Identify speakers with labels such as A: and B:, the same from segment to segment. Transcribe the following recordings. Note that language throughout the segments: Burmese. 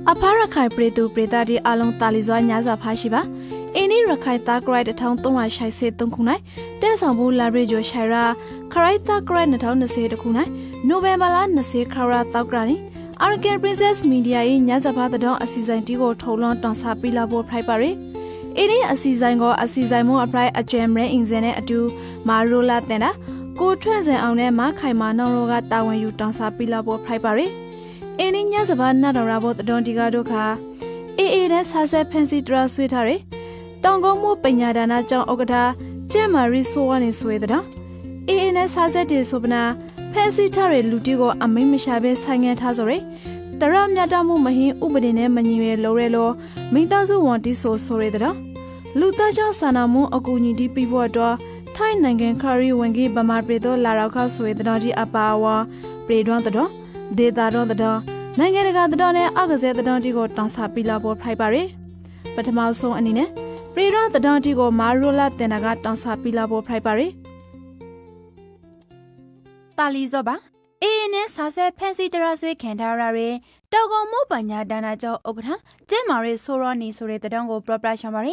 A: Aparakai Pretu Pretadi along Talizwa Nyaza Pashiba. Any Rakaita cried a town Toma Shai said Tunkunai. There's a bull labrajo Shira. Karaita cried a town the said Kunai. November land the say Kara Taugrani. Arakan Princess Media in Yazapa the Don Assizantigo Tolon Tansapi Labo Pripare. Any Assizango Assizamo apply a gemre in Zene adu Marula Tena. Go transit on a Makaima Noroga Tawan you Tansapi Labo Pripare. Any Yazapa Nada Rabot Don Digadoka. AAS has a fancy dress sweetheart. Don't go more Penyadana John Ogata. Gemma Riso in Sweden. AAS has a disobna. Fancy Tare Lutigo and Mimishabe sang at Hazore. The Ram Yadamu Mahi Ubadine Manue Lorelo. Mintazu wanted so sorry the Lutaja Sanamu Okuni di Pivodo. Tai Nangan Kari Wengi Bamapredo Laraka Swedanaji Apawa. Braid on the door. De that on the door. Nangaraga the Done Agazet the Dontigo Tansapila or Pipare. But a mouse so anine. Braid on the Dontigo Marula Tenagat Tansapila or Pipare.
B: Talizoba, ANS has a fancy terrace cantarare, Dogo Mopanya Danajo Ogha, Demare Soroni Sore the Dongo Propra Shamari.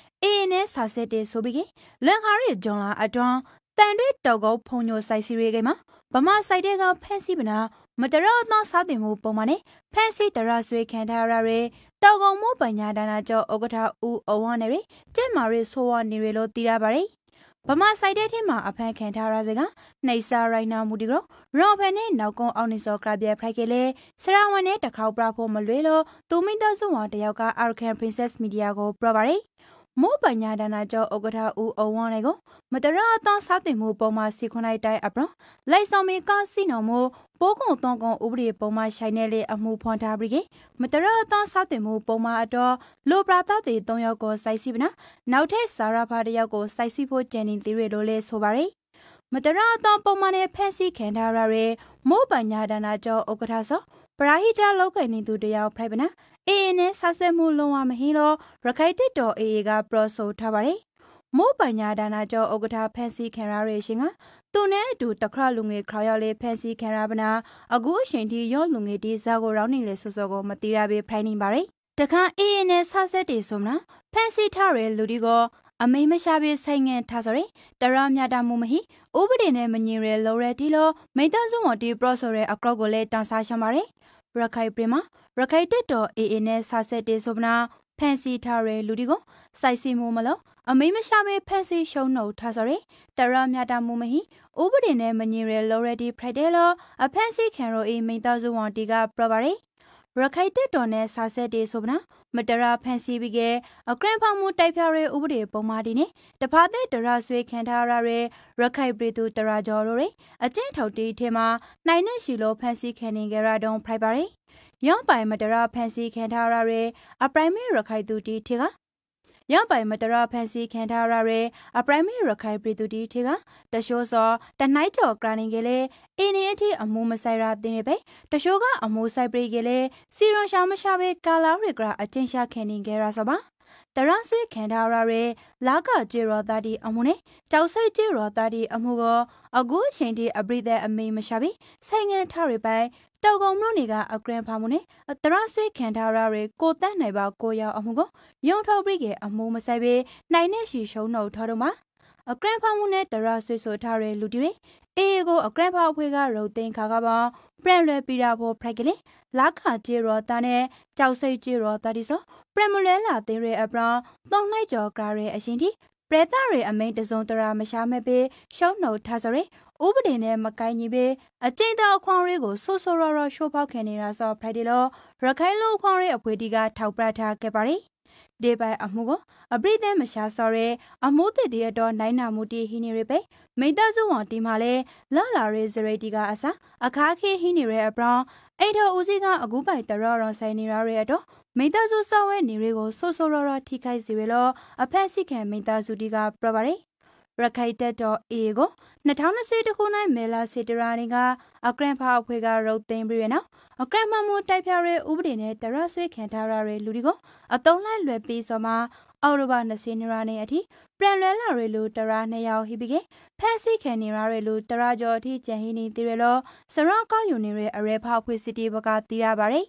B: ANS has a de Sobigi, Langhari Jona Adon, Tande Dogo Ponyo Saisirigema, Bama Sidega Pensibina, Matera no Sadimu Pomane, Fancy terrace cantarare, Dogo Mopanya Danajo Ogata U Owanere, Demare Soa Nirelo Tirabare. Bama sided him a pen cantaraziga, Nisa right now Mudigro, Robene, now go on his crabia prakele, Sarawane, the cow brapo maluelo, Domindazo, the Yoga Arakan Princess Mediago, Probare. Mo Banyadana Jo Ogata U Owanego, Madara don Satimu Boma Sikonai die abro, Laisomi Casino Mo, Bogo Dongo Ubri Boma Shinele a Mu Ponta Brigade, Madara don Satimu Boma Ado, Lo Brata de Donyago Saisibina, now te Sara Padiago Saisipo Jenny the Redole Sobare. Madara don Bomane Pensy Cantarare, Mo Banyadana Jo Ogataso, Brahita Loka into the Yao Prabina. ANS Sasemu Loa Mahilo, Rakated or Ega Broso Tabare. Mo Banyadana Jo Ogata Pensy Canare Shinga, Tone do Takralungi Crayole Pensy Carabana, a good shanty yon lungiti Zago rounding lesogo Matirabe Planning Barre. Taka ANS Hasset Somna, Pensy Tare Ludigo, a Mamashabi Sang Tazare, Daram Yadamumahi, Ubadine Manire Loretilo, Maidazuanti Brosore a Crogole Dansashamare. Rakai Prima, Rakai Teto, ANS Hasset Sobna, Pensy Tare Ludigo, Saisi Mumalo, a Mimashabe Pensy show no Tazare, Daram Yadamumahi, Ubadine Manire Loredi Predelo, a Pensy Caro e Metazuantiga Provare. Rakai Teto ne Hasset Sobna, Madara Pensy Bige, a grandpa mu typare Ubade Pomadine, the Pade Daraswe Cantarare, Rakai Britu Darajore, a gentle tema, Nine Shilo Pensy Canning Don Pribare. Young by Madara Pensy Cantarare, a primary Rakai duty tiga. Young by Madara Pensy Cantarare, a primary Rakai Britu tiga, the show saw the night of Graningele, Iniati a Mumasira Dinebe, the Shoga a Musai Brigele, Siro Shamashabe, Kala Rigra, a Tinsha Canning Gerasaba. The Ranswe Cantarare, Laga Jiro Daddy Amune, Tausai Jiro Daddy Amugo, a good shanty a breather a me Mashabi, sang a taribai. Dogo Moniga a grandpa mune, a Taraswe Cantarare, go that neighbor Goya Amugo, Yonto Brigade a Mumasabe, Nine show no Todoma. A grandpa mune, the Raswe Sotare Ludire, Ego a grandpa Wiga Rotin Kagaba, Bremle Pirapo Pregale, Laka Jiro Dane, Tausay Jiro Tadiso, Bremulela de Re Abra, Long Nijo Gare Ashinti, Bretare a made the Zontara Mashamebe, show no Tazare. Ubadine Makainibe, a Jada Quanrigo, Sosorora, Shopa Canera saw Pradilo, Rakailo Quanri of Wediga, Taubrata Cabari. De by Amugo, a breed them Mashasare, a mote deador Nina Muti Hiniribe, Medazu wanti Male, Lala Rezerediga Asa, a Kaki Hinire Brown, Ada Uziga, a Gubai Terror on Sainiraredo, Medazu Sawe Nirigo, Sosorora Tika Zirilo, a Pensican Medazu Diga Probari. Rakai Teto Ego, Natana Setakuna Mela Sitiraniga, a grandpa Wiga wrote the Embryo, a grandma mo typare Ubdine, Taraswe Cantarare Ludigo, a Donla Lepi Soma, Autoba Nasinirani ati, Branella Relu Taranea Hibige, Pansy Canirare Lu Tarajo Ti Jahini Tirelo, Saraka Unire, a repa City Boga Tirabare.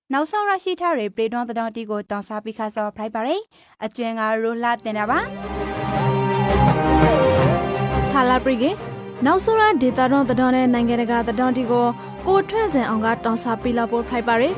B: နောက်ဆုံးရရှိထားတဲ့ပြည်တွင်းသတင်းတီကိုတောင်းစားပြီးခါစောဖိုက်ပါရယ်အကျွမ်းကရိုလာတင်တာပါ
A: ဆာလာပရီကနောက်ဆုံးရဒေတာတော်သတင်းနဲ့နိုင်ငံတကာသတင်းတီကိုကိုထွက်စင်အောင်ကတောင်းစားပြီးလာဖို့ဖိုက်ပါရယ်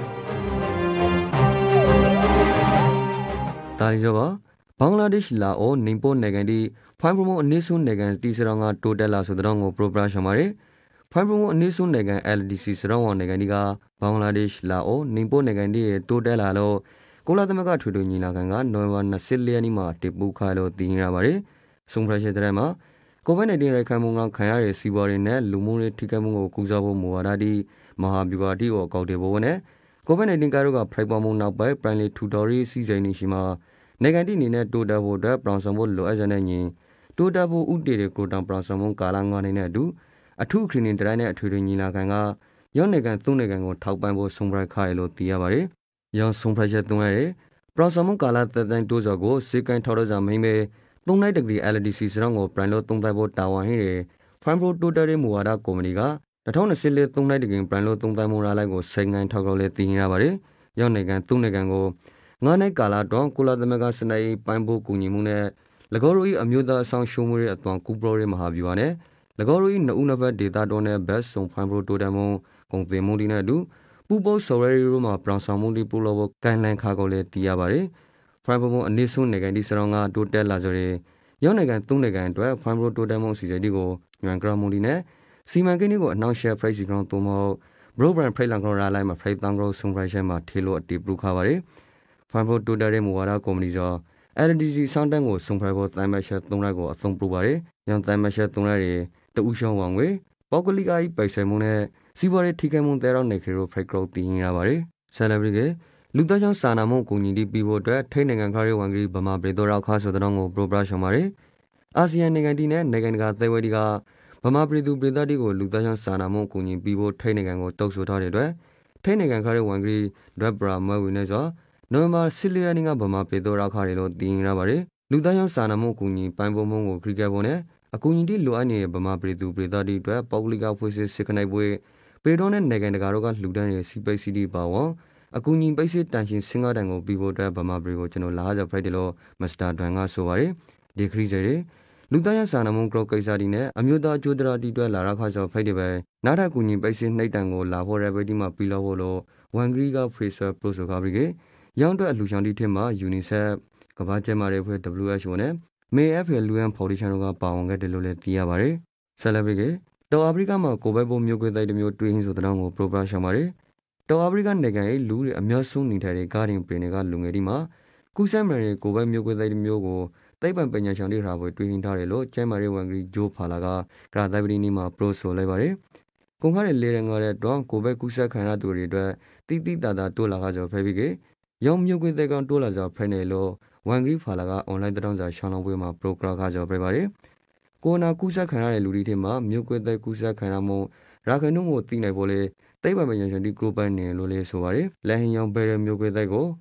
C: ဒါလီရောပါဘင်္ဂလားဒေ့ရှ်လာအိုနင်ပိုနိုင်ငံဒီဖိုင်ပရိုမိုအနည်းဆုံးနိုင်ငံတီစရောင်းကတိုတက်လာဆိုတဲ့တော့ကိုပရိုပရာရှောင်းပါရယ်ဖိုင်ပရိုမိုအနည်းဆုံးနိုင်ငံ LDC စရောင်းဝနိုင်ငံဒီကဘင်္ဂလားဒေ့ရှ်လာအိုနင်ပိုနိုင်ငံဒီတိုတက်လာလို့ကိုလာသမကထွေထွေညီလာခံကနိုဝင်ဘာ24ရက်နေ့မှာတပူခါလို့တည်ရပါတယ်ဆုံဖရရှယ်တဲ့မှာကိုဗစ် -19 ရိုက်ခတ်မှုကခံရတဲ့စီးပွားရေးနဲ့လူမှုရေးထိခိုက်မှုကိုကုစားဖို့မူဝါဒတိမဟာဗျူဟာတိကိုအကောက်တွေပေါ်နဲ့ကိုဗစ် -19 ကားတို့ကဖိုက်ပေါ်မှုနောက်ပိုင်း primary tutorial စီစဉ်နေရှိမှာနိုင်ငံတိအနေနဲ့တိုတာဖို့အတွက်ပရောင်ဆောင်ဖို့လိုအပ်တဲ့ညင်တိုတာဖို့ဥတီတွေကိုတောင်ပရောင်ဆောင်မှုကာလ9နှစ်နဲ့အတူအထူးခရီးနေတိုင်းနဲ့အထွေထွေညီလာခံကရောင်းနိုင်ငံသုံးနိုင်ငံကိုထောက်ပံ့ဖို့ဆုံးဖြတ်ခိုင်းလို့သိရပါတယ်။ရောင်းဆုံးဖြတ်ချက်သုံးရတဲ့ပရောင်ဆောင်မှုကာလသက်တမ်းတိုးစော်ကိုစေကိုင်းထောက်တော့ကြမိမဲ3ဒီဂရီ LDC စရောင်းကိုပရန်လို့သုံးသပ်ဖို့တာဝန်ဟင်းတဲ့ Farm Pro Total ရဲ့မူဝါဒကော်မတီက2024 3ဒီဂရီပရန်လို့သုံးသပ်မှုရလိုက်ကိုစိန်ကိုင်းထောက်တော့လဲသိရပါတယ်။ရောင်းနိုင်ငံသုံးနိုင်ငံကို9နှစ်ကာလတော့ကုလသမဂ္ဂစနေပိုင်းဖို့ကူညီမှုနဲ့၎င်းတို့၏အမျိုးသားအဆောင်ရှုံးမှုရဲ့အသွင်ကူပရိုရဲ့မဟာဗျူဟာနဲ့၎င်းတို့၏နှစ်ဦးနှစ်ဖက်ဒေတာတော်နဲ့ဘက်ဆုံဖိုင်ပရိုတိုတမ်မုံကုန်သွယ်မှုတွေနဲ့အတူပူပေါဆော်ရဲရိုမှာပရောင်ဆောင်မှုတွေပူလို့ကိုင်းလန်ခါကိုလည်းတည်ရပါတယ်။ဖိုင်ပရိုအနည်းဆုံးနိုင်ငံဒီစရောင်းကတိုတက်လာဆိုတဲ့ရောင်းနိုင်ငံသုံးနိုင်ငံအတွက်ဖိုင်ပရိုတိုတမ်မုံစီစဉ်ဒီကိုညွန်ဂရမူဒီနဲ့စီမံကိန်းတွေကိုအနောက်ရှယ်ဖရိတ်စီကောင်သုံးမဟုတ်ဘရိုဘရန်ဖရိတ်လန်ကောင်ရာလိုက်မှာဖရိတ်တန်ဂရိုဆုံဖရိုက်ရှယ်မှာထေလို့အတီပရူခါပါတယ်။ဖိုင်ပရိုတိုတက်ရဲ့မူဝါဒကော်မတီဆိုLDC ဆောင်းတန်းကိုစုံဖရိုက်ဖို့တိုင်မရှက်3ရက်ကိုအသုံးပြုပါတယ်။ညောင်တိုင်မရှက်3ရက်ရဲ့တူရှောင်းဝံငွေပေါကလီကာကြီးပိုက်ဆွဲမှုနဲ့စီးပွားရေးထိခိုက်မှုတဲတော့နေခရီးဖရိုက်ဂရုတ်တည်ရပါတယ်။ Celebrity ကလူသားချောင်းစာနာမှုကိုညီတီပြီးဖို့အတွက်ထိနိုင်ငံခရီးဝန်ကြီးဗမာပြည်တော်ရောက်ခါဆိုတဲ့တော့ကိုပရိုပရာရှောင်းပါတယ်။အာဆီယံနိုင်ငံတီနဲ့နိုင်ငံတကာသဲဝဲတီကဗမာပြည်သူပြည်သားတွေကိုလူသားချောင်းစာနာမှုကိုညီပြီးဖို့ထိနိုင်ငံကိုတုပ်ဆိုထားတဲ့အတွက်ထိနိုင်ငံခရီးဝန်ကြီးဒက်ဘရာမဲဝီနဲ့ဆိုနိုဝင်ဘာ10ရက်နေ့ကဗမာပြည်တော်ရောက်ခါတယ်လို့တင်ရပါတယ်လူသားရောင်းစာနာမှုကူညီပိုင်းပုံမှုကိုခရီးကပ်ဖို့နဲ့အကူအညီတွေလိုအပ်နေတဲ့ဗမာပြည်သူပြည်သားတွေအတွက်ပေါကလီကဖွေးစစ်ခနိုင်ပွဲပေတော်နဲ့နိုင်ငံတကာတို့ကလှူဒန်းတဲ့စီပိတ်စီတီပါဝန်အကူအညီပိတ်စစ်တန်ရှင်စင်ကာတန်ကိုပြီးဖို့အတွက်ဗမာပြည်ကိုကျွန်တော်လာကြဖိုက်တယ်လို့မစ္စတာဒွန်ကဆိုပါတယ်ဒီခရီးတွေလူသားရောင်းစာနာမှုကရောကိစ္စတွေနဲ့အမျိုးသားအကျိုးတရားတွေအတွက်လာရခါဆိုဖိုက်တယ်ပဲနောက်ထပ်ကူညီပိတ်စစ်နှိပ်တန်ကိုလာဖို့ရပဲဒီမှာပြီးလို့လို့ဝန်ဂရီကဖေးဆွဲပရိုဆိုကာပြီးရောင်းအတွက်အလှူဆောင်တီထက်မှာ UNICEF ကမ္ဘာ့ကျန်းမာရေးအဖွဲ့ WHO နဲ့ MAFLUN Foundation တို့ကပါဝင်ခဲ့တယ်လို့လည်းသိရပါတယ်။ Celebrity တောင်အာဖရိကမှာကိုဗစ်ပိုးမျိုးကွဲတိုက်တစ်မျိုးတွေ့ရင်ဆိုတဲ့တော့ကိုပရိုပရာရှောင်းပါတယ်။တောင်အာဖရိကနိုင်ငံရဲ့လူတွေအများဆုံးနေထိုင်တဲ့ဂါဒင်ပရင်တွေကလူငယ်တွေမှာကူးစက်မဲ့တဲ့ကိုဗစ်မျိုးကွဲတိုက်တစ်မျိုးကိုသိပ္ပံပညာရှင်တွေထားဖို့တွေ့ရင်ထားတယ်လို့ကျန်းမာရေးဝန်ကြီးဂျိုးဖာလာကဂရာတိုင်ပရီနီမှာပရိုဆိုလိုက်ပါတယ်။ကုန်ခါတဲ့လေရန်ကတဲ့တော့ကိုဗစ်ကူးစက်ခံရသူတွေအတွက်တိတိတသာတိုးလာခါဆိုဖေဘီကရောင်မျိုးကွေးတဲ့ကောင်တိုးလာကြဖိုင်နယ်လို့ဝန်ဂရီဖာလာကအွန်လိုင်းတောင်းစာရှောင်းလုံးပွဲမှာပရိုဂရမ်ခါကြောပြပါတယ်။ကိုနာကူးစက်ခံရတဲ့လူတွေထဲမှာမျိုးကွေးတဲ့ကူးစက်ခံရမှုရာခိုင်နှုန်းကိုသိနိုင်ဖို့လေသိပ္ပံပညာရှင်ဒီဂရုပိုင်းနေလို့လေဆိုပါတယ်။လက်ဟင်ရောင်ပဲတဲ့မျိုးကွေးတဲ့ကို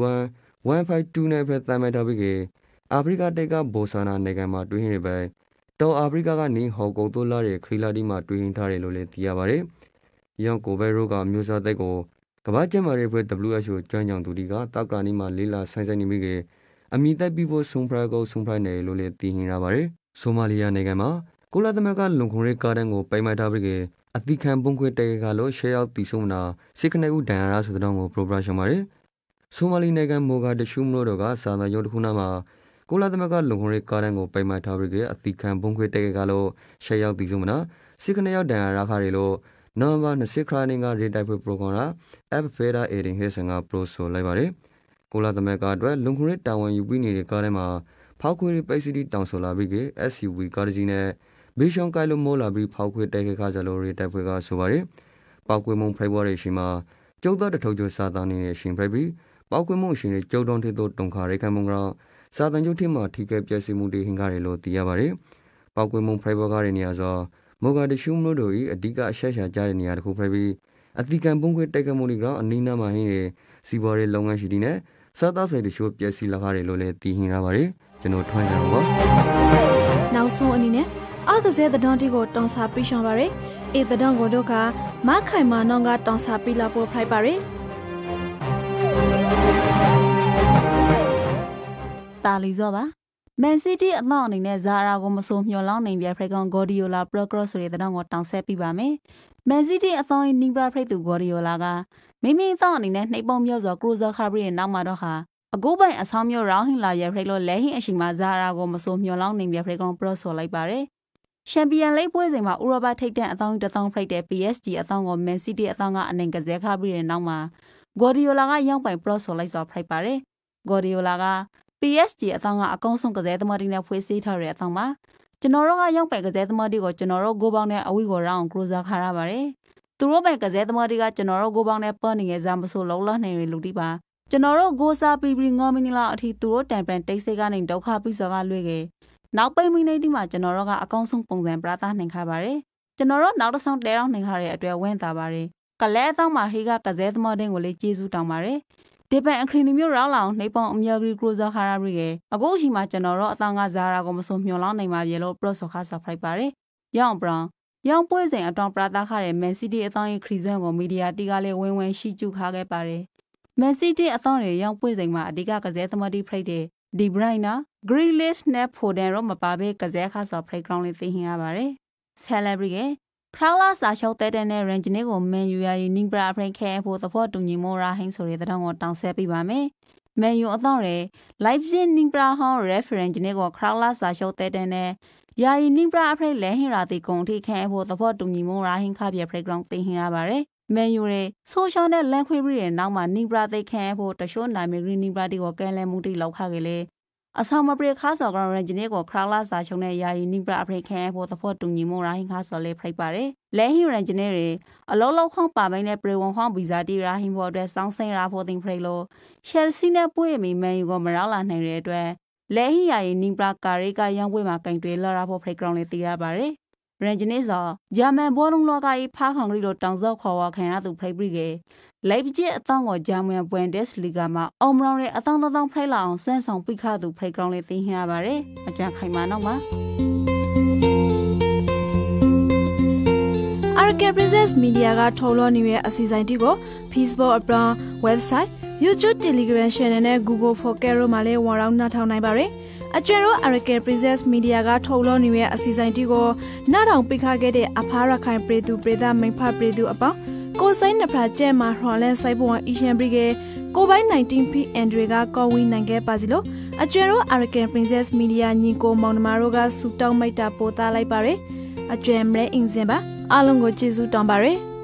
C: B1.152 နဲ့ပဲသတ်မှတ်ထားပြီးအာဖရိကတိုက်ကဘိုဆာနာနိုင်ငံမှာတွေ့ရင်ပဲတောင်အာဖရိကကနေဟော်ကုတ်တိုလာတဲ့ခရီလာဒီမှာတွေ့ရင်ထားတယ်လို့လည်းသိရပါတယ်။ရောင်ကိုပဲရိုကမျိုးစားတဲ့ကိုကမ္ဘာ့ကျန်းမာရေးအဖွဲ့ WHO ကျွမ်းကျင်သူတွေကတောက်ကနီမှာလေးလာဆိုင်ဆိုင်နေပြီးအမိသက်ပြီးဖို့ဆုံဖရာကိုဆုံဖရိုက်နယ်လို့လည်းသိရင်ရပါတယ်။ဆိုမာလီယာနိုင်ငံမှာကိုလာသမက်ကလုံခုံရေးကားတန်းကိုပိုင်မထားပြီးအတိခံပုံခွေတဲကလို့ရှယ်ရောက်တီဆုံနာစစ်ကနေဦးဒန်ရာဆိုတဲ့တော့ကိုပရိုပရာရှောင်းပါတယ်။ဆိုမာလီနိုင်ငံမိုဂါဒရှူးမလို့တော့ကစာသာရုံးတစ်ခုနာမှာကိုလာသမက်ကလုံခုံရေးကားတန်းကိုပိုင်မထားပြီးအတိခံပုံခွေတဲကလို့ရှယ်ရောက်တီဆုံနာစစ်ကနေရောက်ဒန်ရာခါရီလို့နိုဝင်ဘာ20ခါနေ့ကရေတိုက်ပွဲပရိုဂရမ်က F Feda Aiding ဟေဆန်ကပရိုဆိုလိုက်ပါတယ်။ကိုလာသမက်ကအတွက်လုံခုံရေးတာဝန်ယူပြီးနေတဲ့ကားထဲမှာဖောက်ခွေပိတ်စီတီတောင်ဆိုလာပြီး SUV ကားတစ်စီးနဲ့ဘေးရှောင်းကိုင်လိုမိုးလာပြီးဖောက်ခွေတိုက်ခါကြလို့ရေတိုက်ပွဲကဆိုပါတယ်။ပေါက်ကွေးမှုဖိုက်ပွားတဲ့ရှင်မှာကျုပ်သားတထုပ်ကျော်စာသားနေတဲ့ရှင်ဖိုက်ပြီးပေါက်ကွေးမှုရှင်တွေကျုပ်တောင်းထေတို့တုံခါရိခံမှုကစာတန်ကျုပ်ထင်းမှာထိကဲပြည့်စုံမှုတွေဟင်ကားတယ်လို့သိရပါတယ်။ပေါက်ကွေးမှုဖိုက်ပွားကားတဲ့နေရာဆိုမိုဂါဒရှူးမလို့တို့၏အဓိကအရှက်ရှာကြတဲ့နေရာတစ်ခုဖိုက်ပြီးအတိကံပုံခွေတိုက်ခတ်မှုတွေကအနီးနားမှာဟင်းနေစီဘော်ရဲလုပ်ငန်းရှိတဲ့စားသားဆိုင်တချို့ပျက်စီးလာခဲ့တယ်လို့လည်းသိဟင်ရပါတယ်ကျွန်တော်ထွန်းကြပါပါ
A: နောက်ဆုံးအနေနဲ့အားကစားတဲ့တန်းတီကိုတောင်းစားပေးရှောင်းပါရယ်အေးတဲ့တန်းကိုတို့ကမခိုင်မာနောင်ကတောင်းစားပေးလာဖို့ဖိုက်ပါရယ်
D: ตาลิซอบะแมนซิตี้อันนี้เนี่ยซาราโกมาโซมิโอลองในเบียร์เฟรกองกอดิโอลาโปรกรอสเรตต้องตังเซปีบาเมแมนซิตี้อันนี้นิบราเฟรตูกอดิโอลากาไม่มีตอนนี้เนี่ยในปอมยอจอกรูซาคาบรีนำมาดอกค่ะกูไปอาสามิโอร้องหินลาเบียร์เฟรกโลเล่หิอชิมาซาราโกมาโซมิโอลองในเบียร์เฟรกองโปรโซไลบาเรแชมเปี้ยนลีกပွဲစဉ်မှာဥရောပထိပ်တန်းအသောင်းတစ်သောင်းဖိတ်တဲ့ PSG အသောင်းကို Man City အသောင်းကအနိုင်ကစားခပြီးတဲ့နောက်မှာ Guardiola ကရောက်ပိုင် Pro ဆိုလိုက်စွာဖိတ်ပါတယ် Guardiola က PSG အသောင်းကအကောင်းဆုံးကစားသမားတွေနဲ့ဖွဲ့စည်းထားတဲ့အသောင်းမှာကျွန်တော်တို့ကရောက်ပိုင်ကစားသမားတွေကိုကျွန်တော်တို့ဂိုးပေါင်းနဲ့အဝိကိုရအောင် closer ခါရပါတယ်သူတို့ပိုင်ကစားသမားတွေကကျွန်တော်တို့ဂိုးပေါင်းနဲ့ပေါ်နေငယ်စားမဆိုလုံးလနိုင်ရလူတိပါကျွန်တော်တို့ဂိုးစားပြီး9မိနစ်လောက်အထိသူတို့တန်ပန်တိတ်ဆိတ်ကနေဒုက္ခပြီးစောကလွှဲခဲ့နောက်ပိတ်မိနေဒီမှာကျွန်တော်တို့ကအကောင်းဆုံးပုံစံပြသနိုင်ခါပါတယ်ကျွန်တော်တို့နောက်တစ်ဆောင်တဲတောင်းနိုင်ခါတဲ့အတွက်ဝင့်သာပါတယ်ကလဲအသောင်းမှာဟိကကစားသမားတွေကိုလေးကျေးဇူးတောင်းပါတယ်ဒီပန်အခရီနီမျိုးရောက်လောင်နေပေါင်အမြဂရီကရိုဇာခါရရီရဲ့အခုအချိန်မှာကျွန်တော်တို့အသောင်းကဇာရာကိုမစုံမျှော်လောင်းနိုင်ပါရဲ့လို့ပရော့ဆော်ခါဆော့ဖရိုက်ပါတယ်ရောင်ဘရောင်ရောင်ပွဲစဉ်အတောင်ပရာသခါတဲ့မန်စီးတီးအသောင်းရဲ့ခရီးစွမ်းကိုမီဒီယာတီကလေးဝင်းဝင်းရှိကျူခါခဲ့ပါတယ်မန်စီးတီးအသောင်းရဲ့ရောင်ပွဲစဉ်မှာအဓိကကစားသမားတွေဖိတ်တဲ့ဒီဘရိုင်နာဂရီလစ်နဲ့ဖိုဒန်ရောမပါဘဲကစားခါဆော့ဖရိုက်ဂရောင်းလေးသိဟင်ရပါတယ်ဆယ်လဘရီရဲ့ခရောင်းလာစာချုပ်တဲ့တဲ့ရန်ဂျီနီကိုမန်ယူယာရီနင်းပရာဖရင်ခဲဖို့သဘောတူညီမှုရာဟင်းဆိုတဲ့တောင်းကိုတောင်းဆက်ပေးပါမယ်မန်ယူအသောရဲလိုက်ပဇင်းနင်းပရာဟောင်းရက်ဖရန်ဂျီနီကိုခရောင်းလာစာချုပ်တဲ့တဲ့ယာရီနင်းပရာဖရင်လဲဟင်ရာတီကုံထိခဲဖို့သဘောတူညီမှုရာဟင်းခပြဖရက်ဂရောင်းသိဟင်ရပါတယ်မန်ယူရဲ့ဆိုရှယ်နဲ့လန်ခွေပြီးတဲ့နောက်မှာနင်းပရာသိခဲဖို့တရှိုးနိုင်မီဂရီနင်းပရာတီကိုကဲလဲမှုတိလောက်ခခဲ့လေအဆောင်မပရိခါဆော်ကရန်ဂျီနီကိုခရောင်းလာစာချုပ်နဲ့ယာယီနိပရာဖရိခဲဖို့သဖို့တူညီမှုရာဟင်ခါဆော်လေးဖိတ်ပါတယ်လဲဟီရန်ဂျီနီတွေအလုံးလုံးခေါင်းပါပိုင်းနဲ့ပရိဝန်ခေါင်းဗီဇာတီရာဟင်ဖို့အတွက်စောင်းစိန်ရာဖို့တင်ဖိတ်လို့ချယ်ဆီနဲ့ပွေမီမန်ယူကိုမရောက်လာနိုင်တဲ့အတွက်လဲဟီယာယီနိပရာကာရီကရောင်းပွဲမှာကင်တွေလာရာဖို့ဖိတ်ကောင်လေးတည်ရပါတယ်ရန်ဂျီနီဆော်ဂျာမန်ဘောလုံးလောကကြီးဖားခေါင်ဂရီလိုတောင်စောက်ခေါ်ဝခံရသူဖိတ်ပြီးကေလိုက်ပကျအတောင်းကိုဂျာမန်ဘွန်ဒက်စ်လီဂါမှာအောင်မရောင်းရဲ့အတောင်းတောင်းဖိတ်လာအောင်စမ်းဆောင်ပိခသူဖိတ်ကောင်လေးသိဟင်ရပါတယ်အကြံခိုင်မာနောက်မှာ
A: Arakan Princess Media ကထုတ်လွှင့်နေတဲ့အစီအစဉ်တီကို Facebook အပြင် website YouTube Telegram Channel နဲ့ Google Podcast တို့မှာလည်းဝါရောင်းနှာထောင်နိုင်ပါတယ်အကျွဲတို့ Arakan Princess Media ကထုတ်လွှင့်နေတဲ့အစီအစဉ်တီကိုနှာထောင်ပိခခဲ့တဲ့အဖားရခိုင်ပြည်သူပြည်သားမိဖပြည်သူအပေါင်းကိုစိတ်နှဖရာကျဲမှာဟွန်လန်ဆိုင်ပွန်အီရှန်ဘရီကေကိုပိုင်း 19P အန်ဒရီကကောင်းဝင်းနိုင်ခဲ့ပါစီလို့အကျွဲတို့ Arakan Princess Media ညီကိုမောင်နှမတို့ကစူတောင်းမိတ်တာပို့သားလိုက်ပါရယ်အကျွဲမလဲအင်စင်ပါအားလုံးကိုကျေးဇူးတောင်းပါရယ်